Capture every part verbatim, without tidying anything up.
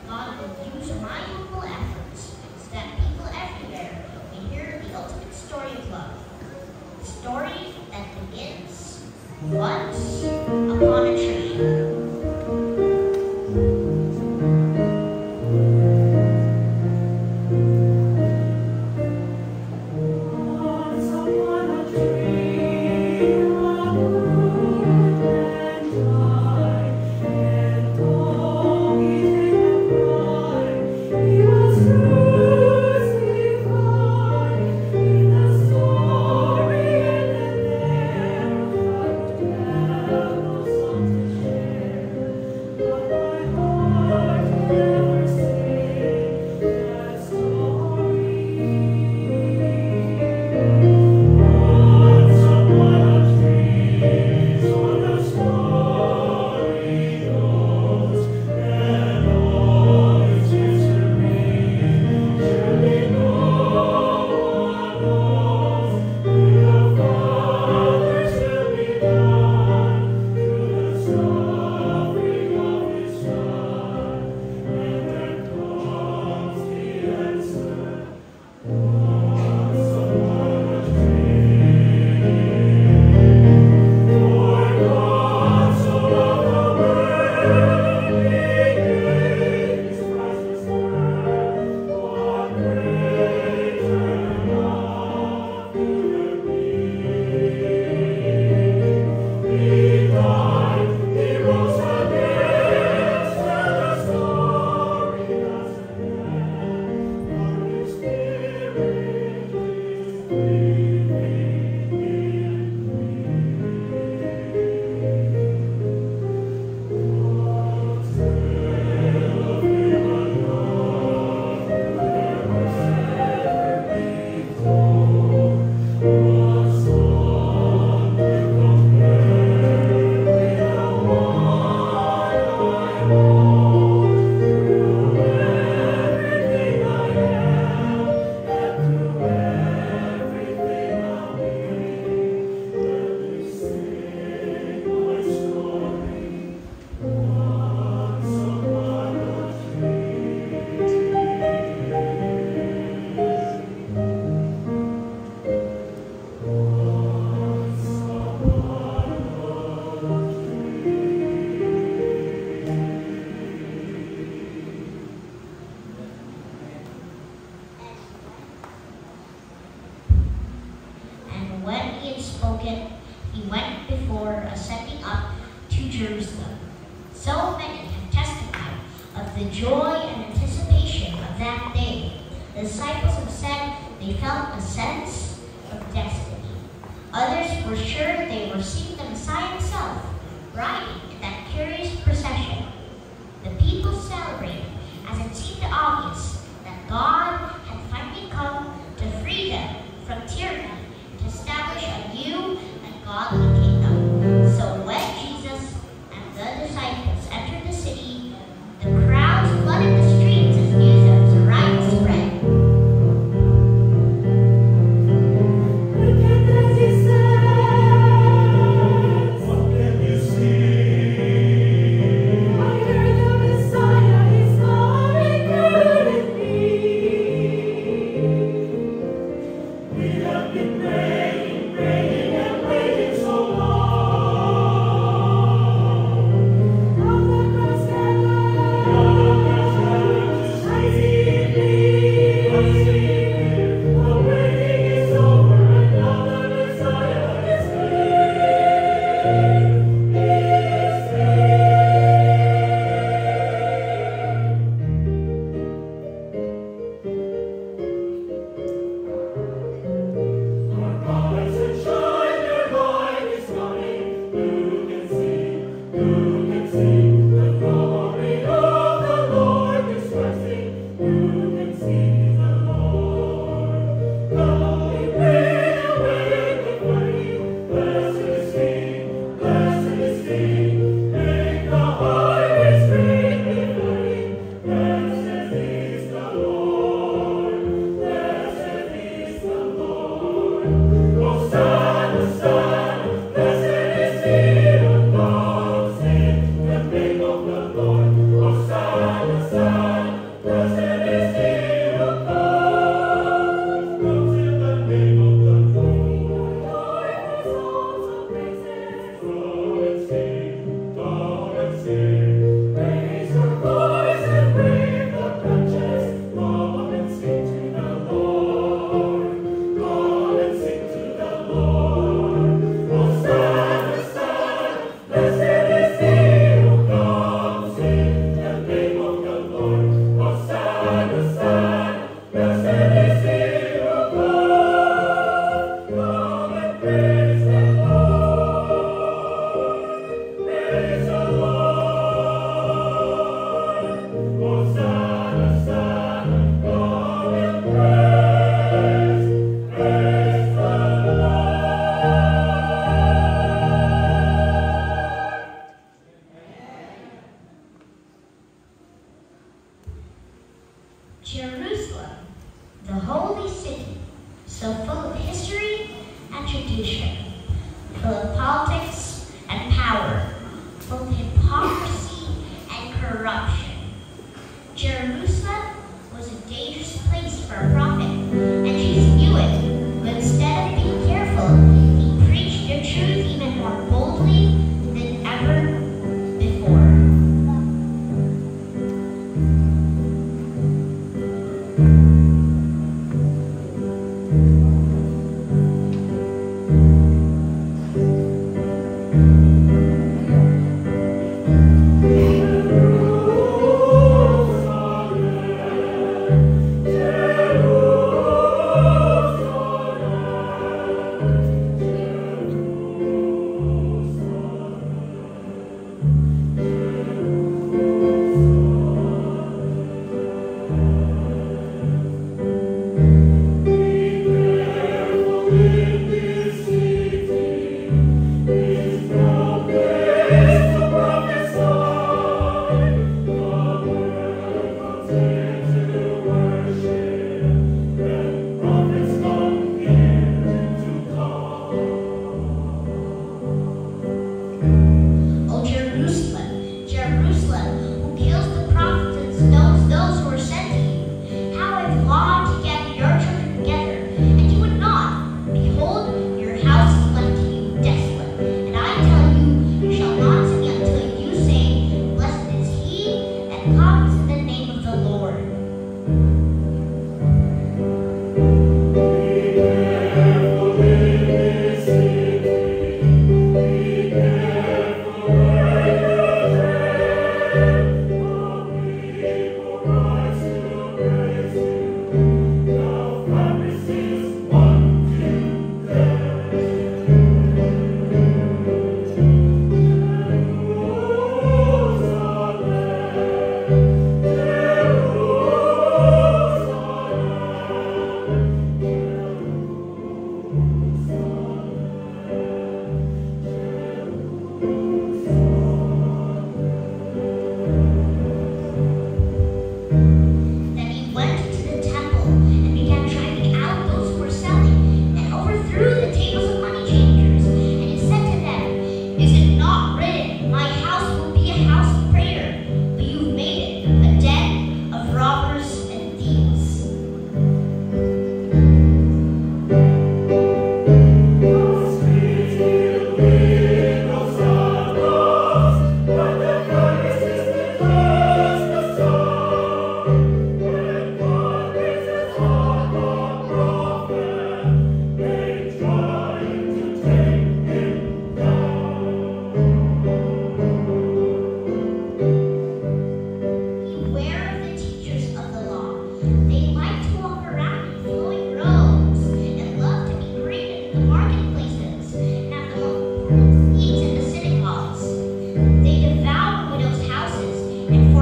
God will use my humble efforts so that people everywhere may hear the ultimate story of love. The story that begins once upon a tree. He went before ascending up to Jerusalem. So many have testified of the joy and anticipation of that day. The disciples have said they felt a sense of destiny. Others were sure they were seeing the Messiah himself, riding in that curious procession. The people celebrated as it seemed obvious that God had finally come to free them from tyranny, to establish a new and godly kingdom. So when Jesus and the disciples entered the city, the crowds flooded the streets as news of his arrival spread. Look at that, he says.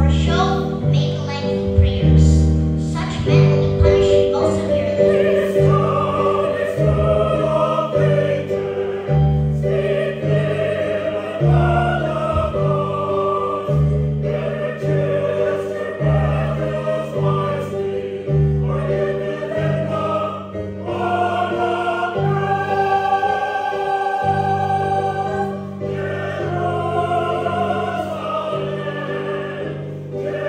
or show, make lengthy prayers. Such men will be punished most severely. Yeah.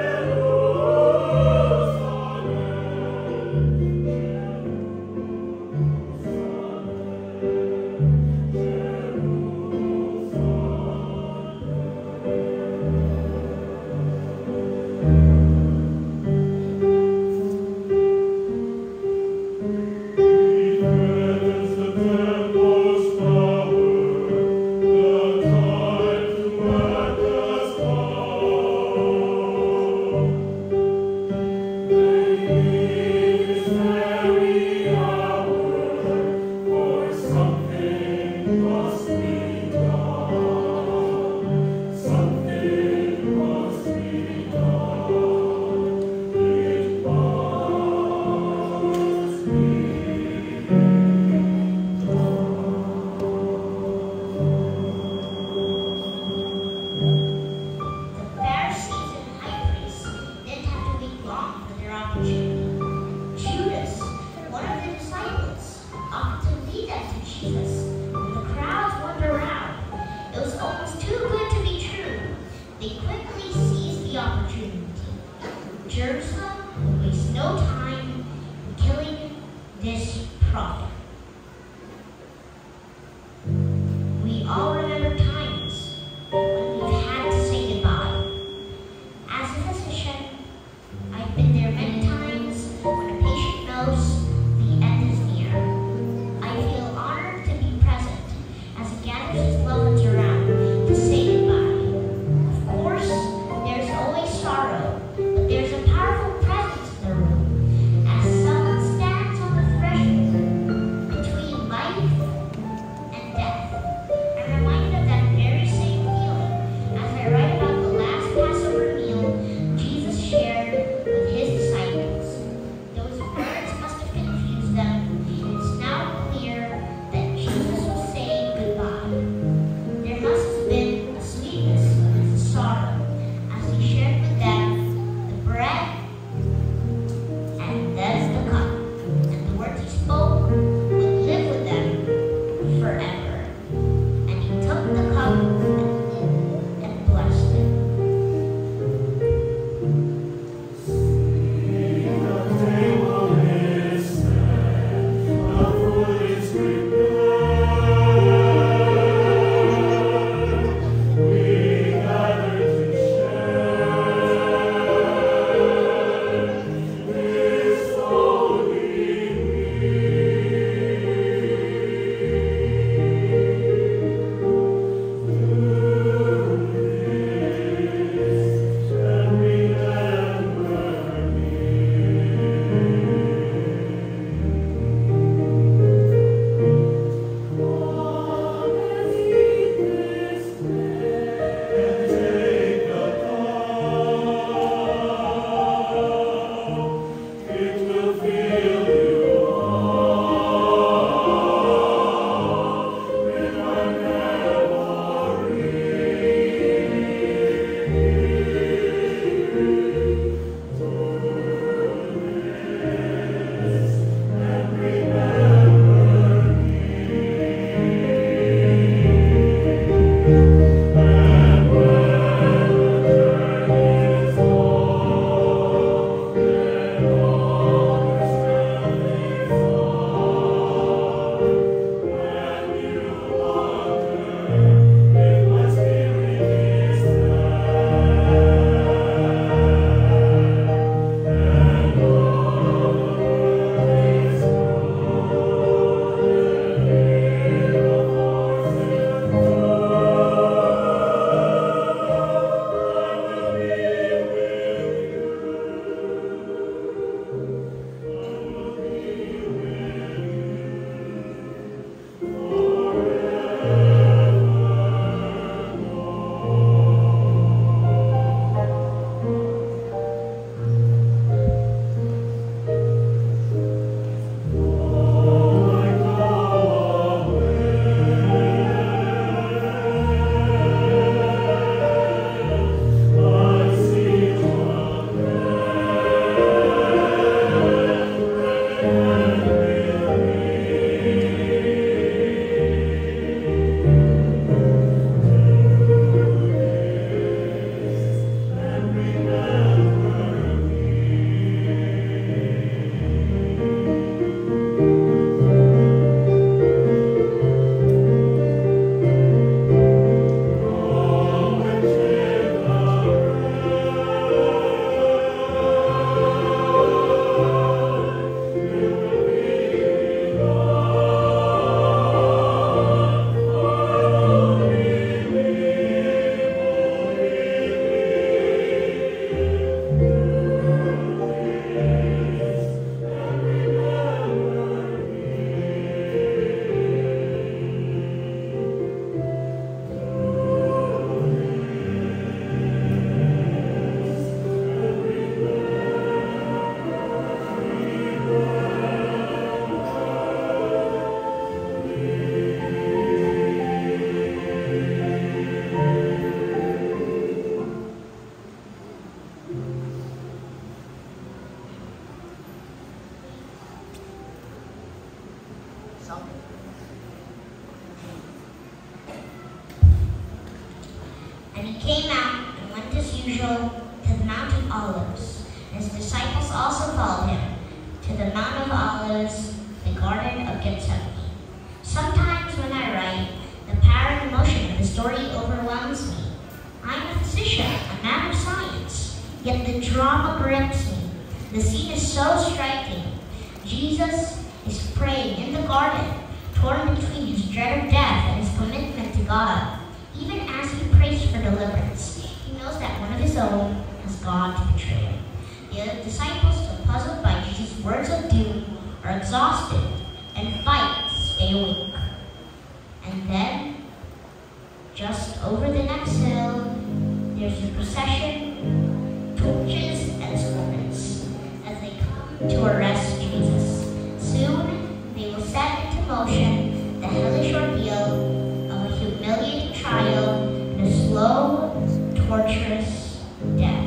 And he came out and went as usual to the Mount of Olives. And his disciples also followed him to the Mount of Olives, the Garden of Gethsemane. Sometimes when I write, the power and emotion of the story overwhelms me. I'm a physician, a man of science, yet the drama grips me. The scene is so striking. Jesus is praying in the garden, torn between his dread of death and his commitment to God. Even as he prays for deliverance, he knows that one of his own has gone to betray him. The other disciples, so puzzled by Jesus' words of doom, are exhausted and fight to stay awake. And then, just over the next hill, there's a procession, torches and swords, as they come to arrest Jesus. Soon, they will set into motion the hellish ordeal of a humiliating trial and a slow, torturous death.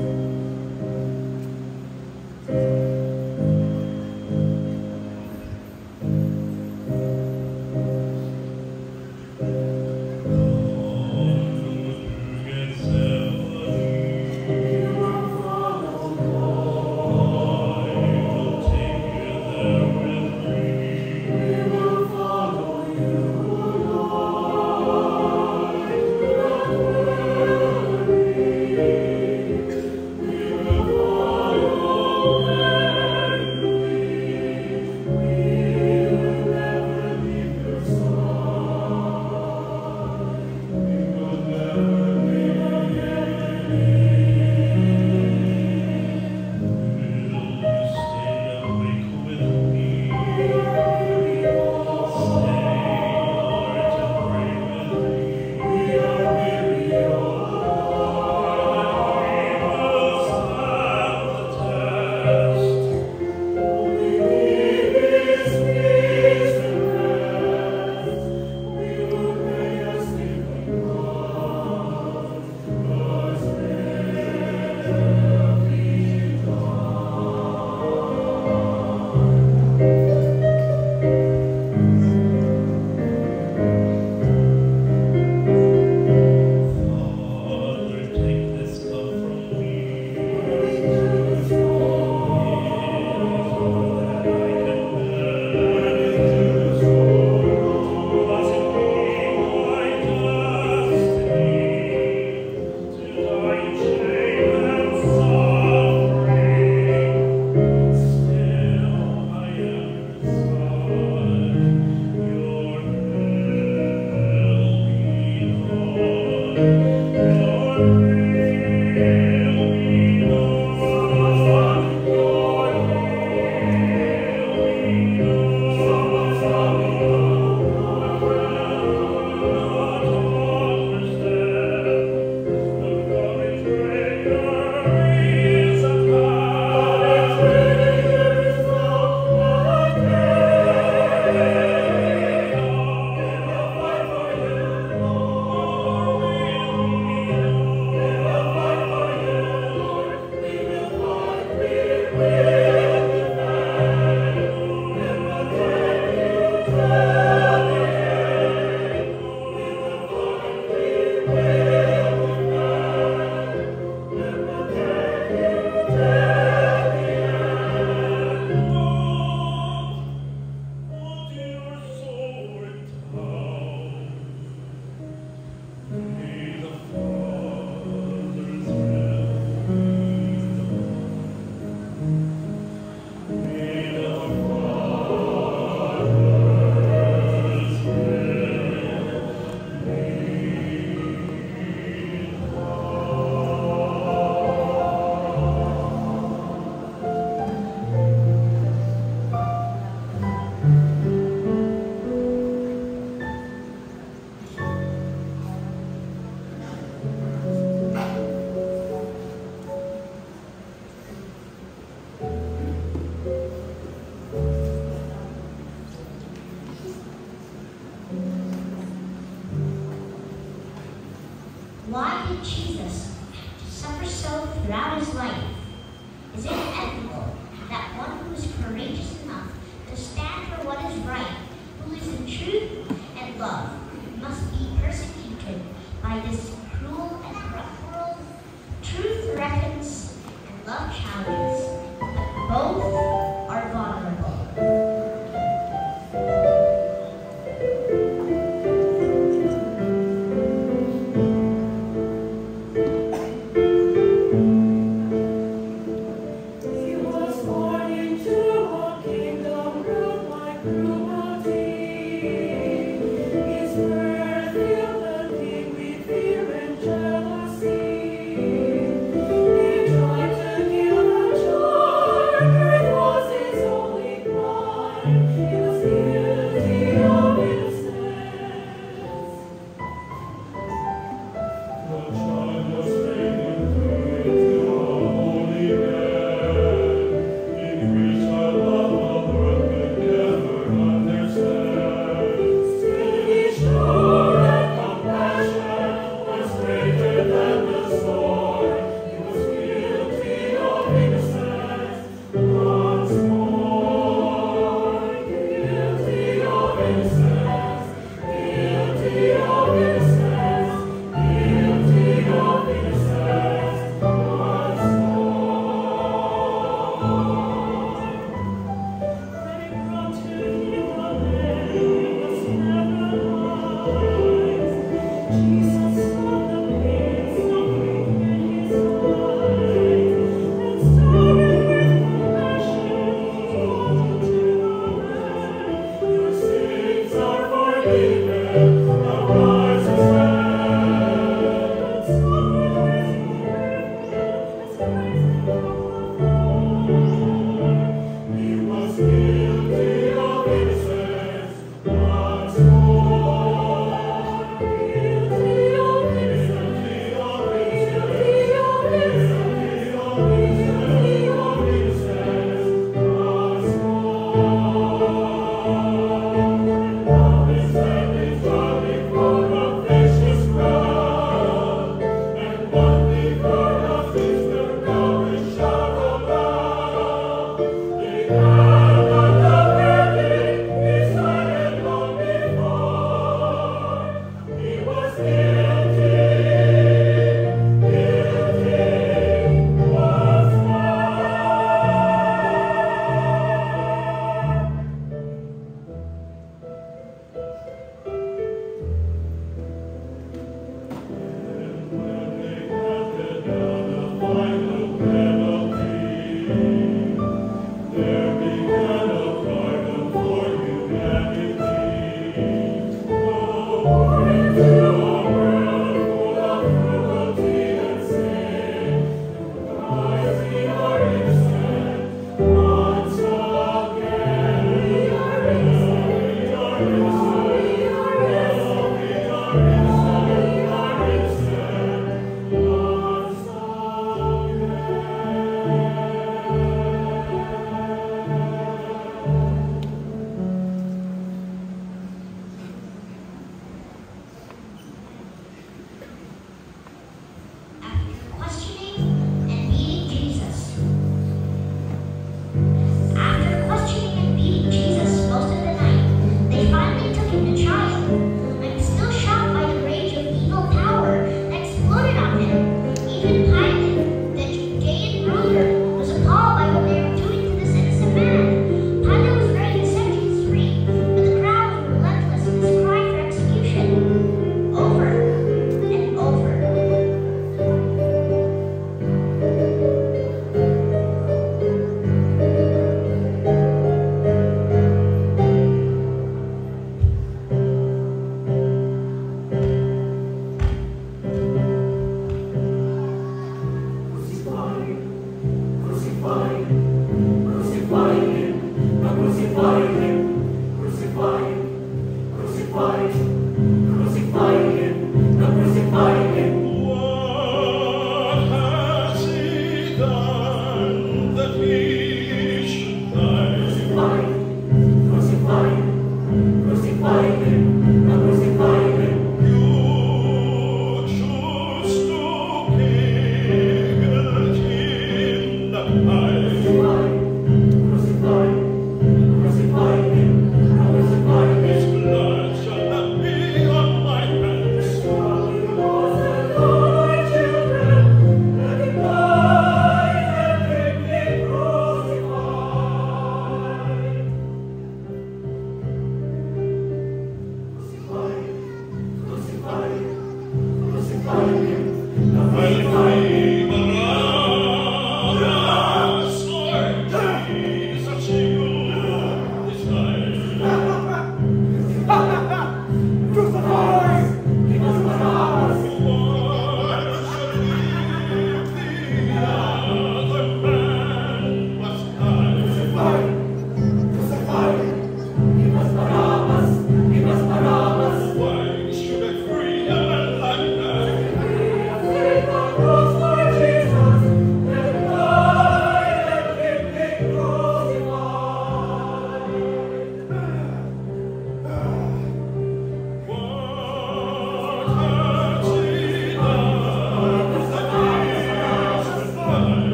Why did Jesus have to suffer so throughout his life? Is it ethical that one who is courageous enough to stand for what is right, who lives in truth and love, must be persecuted by this cruel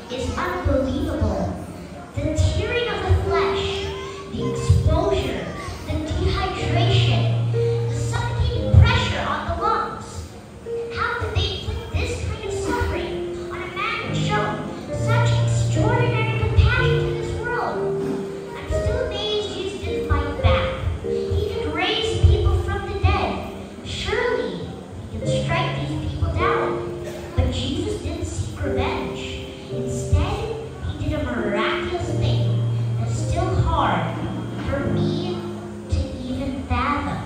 is unbelievable. The tearing of the flesh, the exposure, the dehydration, the suffocating pressure on the lungs. How could they put this kind of suffering on a man who showed such extraordinary compassion to this world? I'm still amazed Jesus didn't fight back. He could raise people from the dead. Surely he could strike these people down. But Jesus didn't seek revenge. Instead, he did a miraculous thing that's still hard for me to even fathom.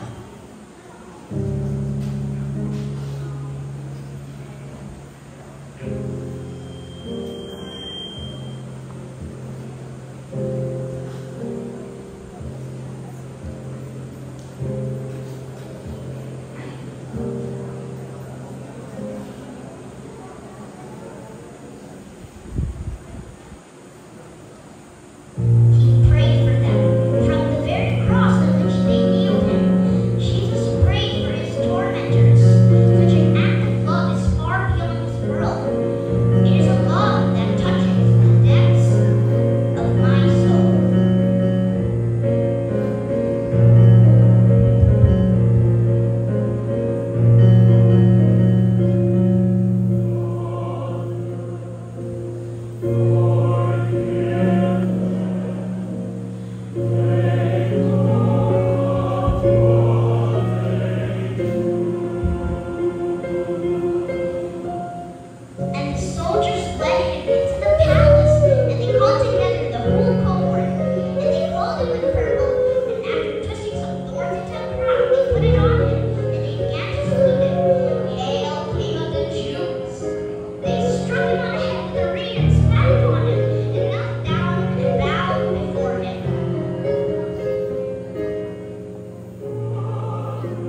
He prayed for them from the very cross on which they nailed him. Jesus prayed for his tormentors. Such an act of love is far beyond this world. It is a love that touches the depths of my soul. And the soldiers led him into the palace, and they called together the whole cohort, and they clothed him with purple, and after twisting some thorns into a crown, they put it on him, and they began to salute him. Hail, King of the Jews! They struck him on the head with a reed and spat upon him, and knelt down and bowed before him.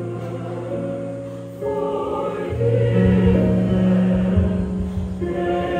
Yeah.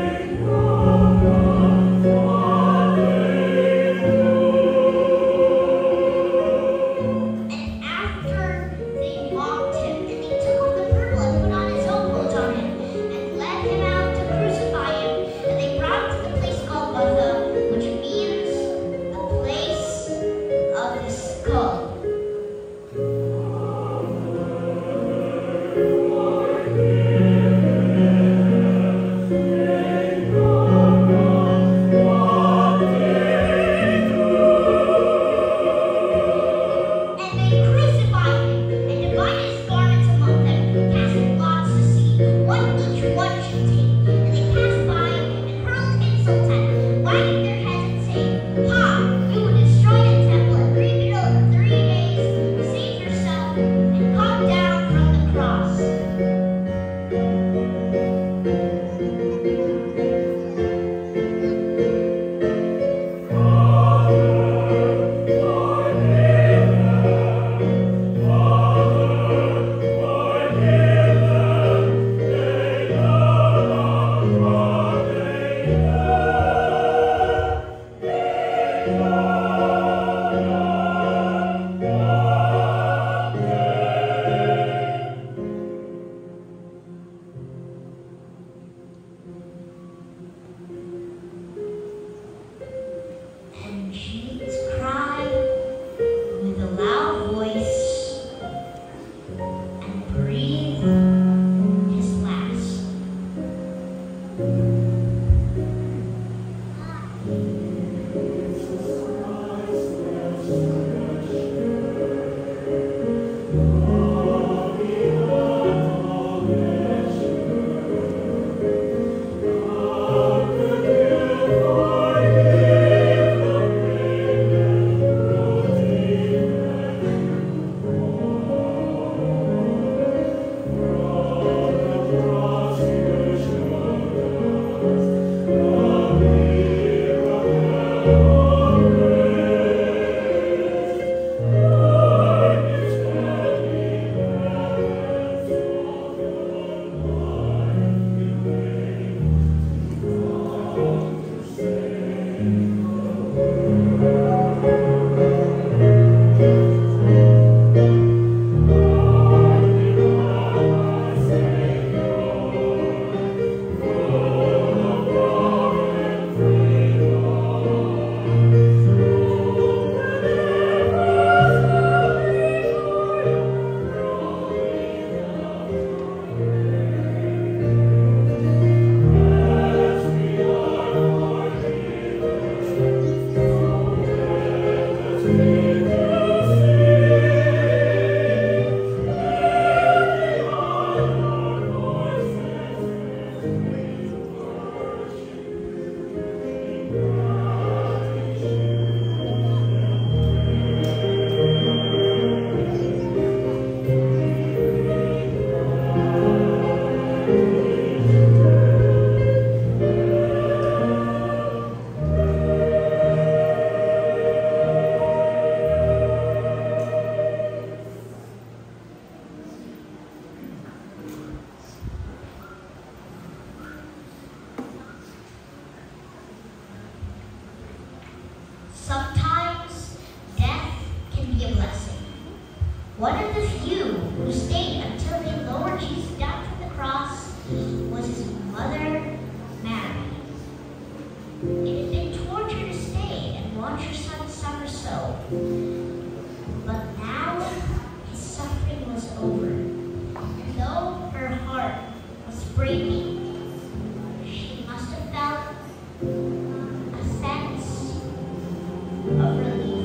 Sometimes death can be a blessing. One of the few who stayed until they lowered Jesus down from the cross was his mother, Mary. It had been torture to stay and watch her son suffer so. But now his suffering was over. And though her heart was breaking, she must have felt a sense of relief.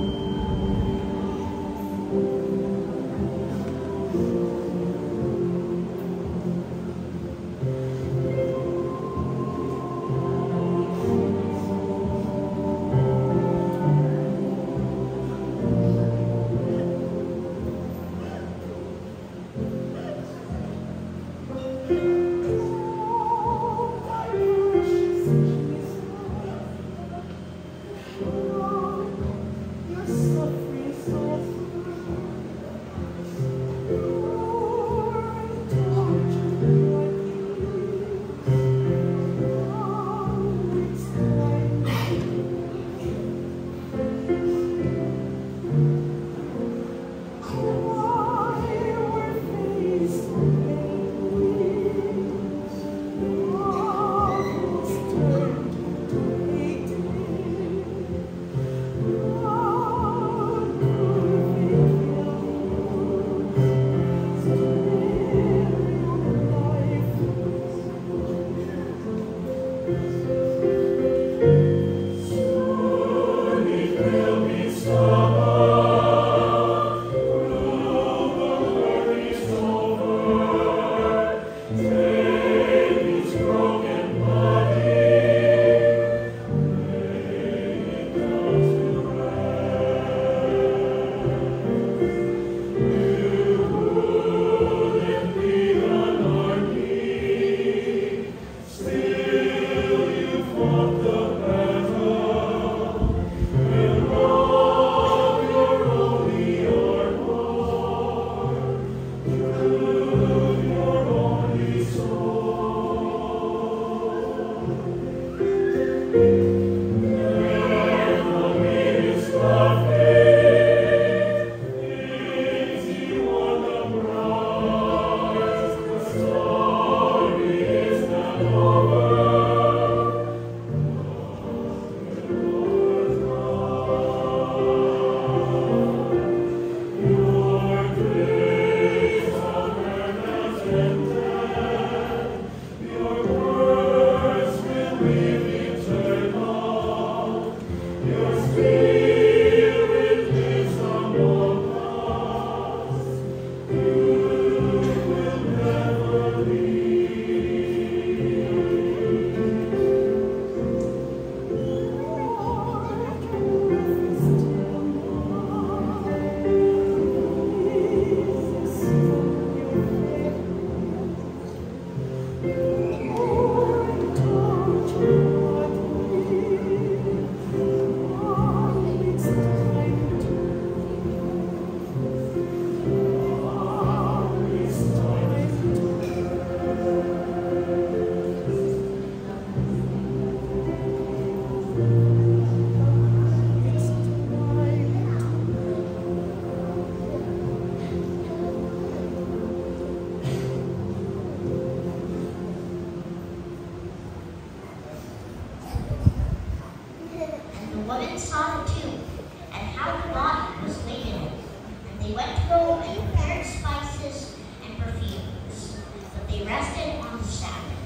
woman saw the tomb and how the body was laid in it. And they went home and prepared spices and perfumes, but they rested on the Sabbath.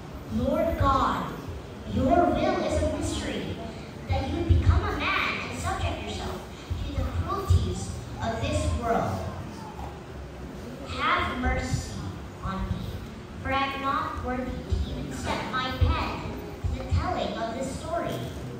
Lord God, your will is a mystery, that you become a man and subject yourself to the cruelties of this world. Have mercy on me, for I am not worthy to even set my pen to the telling of this story.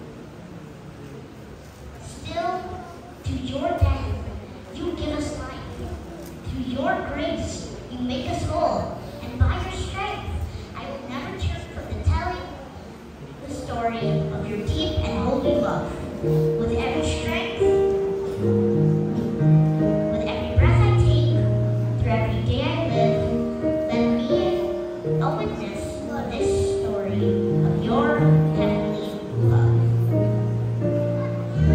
Still, to your death, you give us life. To your grace, you make us whole. And by your strength, I will never turn from the telling the story of your deep and holy love. With every strength, with every breath I take, through every day I live, let me a witness of this story of your heavenly love.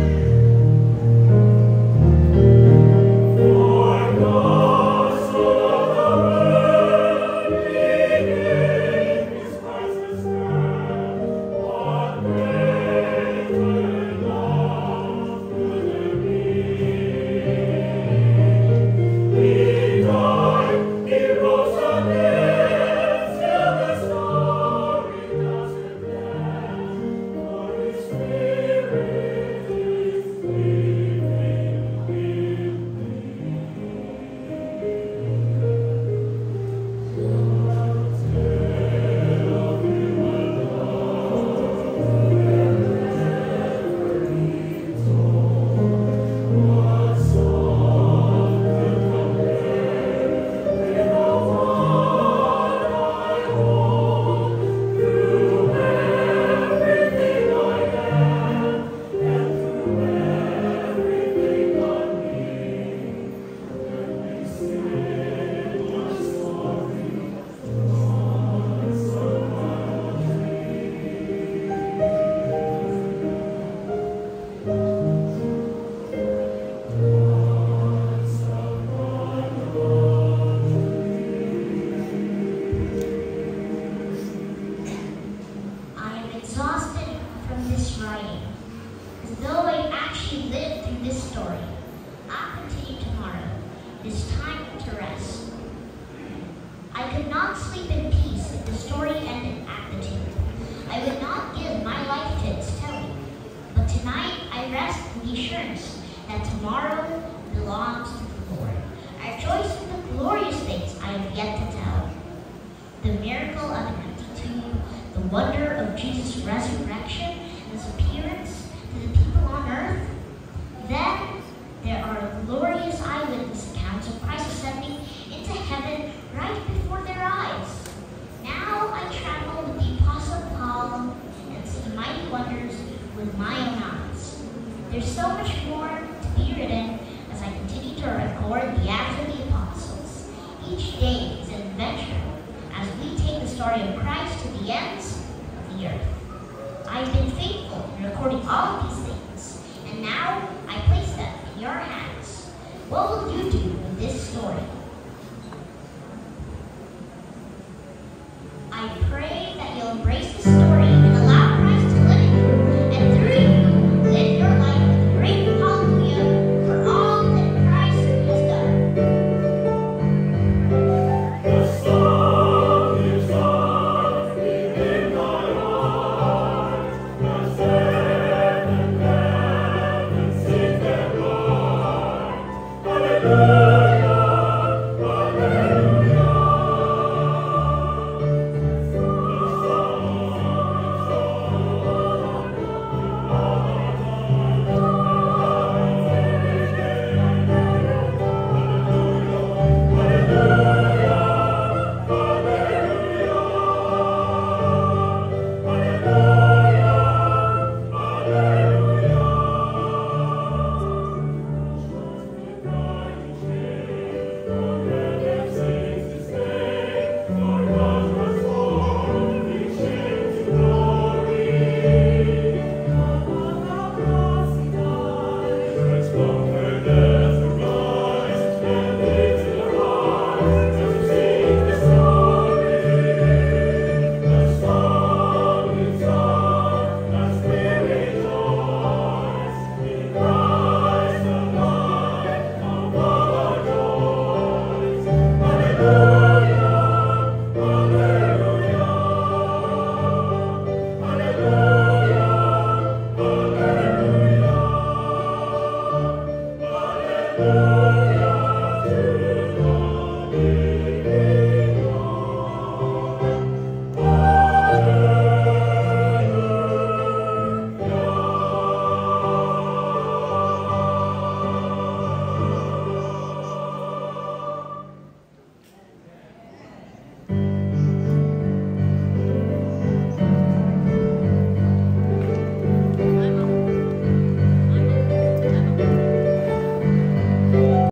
exhausted from this writing. As though I actually lived through this story. I'll continue tomorrow. It is time to rest. I could not sleep in peace if the story ended at the tomb. I would not give my life to its telling. But tonight I rest in the assurance that tomorrow belongs to the Lord. I rejoice in the glorious things I have yet to tell. The miracle of an empty tomb, the wonder of Jesus' resurrection, and his appearance to the people on earth. Then there are glorious eyewitness accounts of Christ ascending into heaven right before their eyes. Now I travel with the Apostle Paul and see mighty wonders with my own eyes. There's so much more to be written as I continue to record the Acts of the Apostles. Each day is an adventure as we take the story of Christ to the ends of the earth. I've been faithful in recording all of these things, and now I place them in your hands. What will you do with this story? I pray